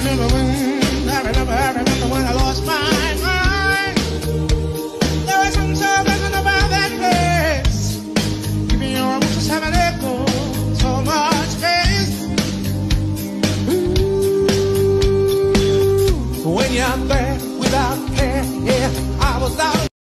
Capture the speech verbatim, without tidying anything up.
remember when, I remember, I remember when I lost my mind. There was something so pleasant about that place. Even your wishes have an echo, so much space. Ooh, when you're there without care, yeah, I was out.